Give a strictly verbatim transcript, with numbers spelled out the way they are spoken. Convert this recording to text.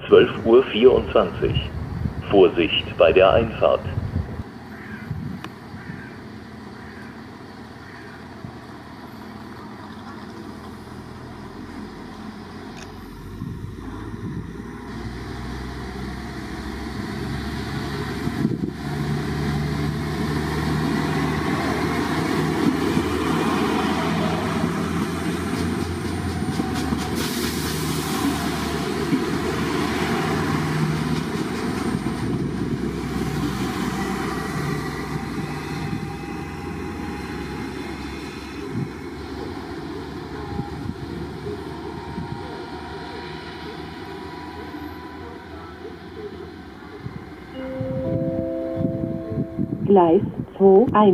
zwölf Uhr vierundzwanzig. Vorsicht bei der Einfahrt. Gleis zwei eins.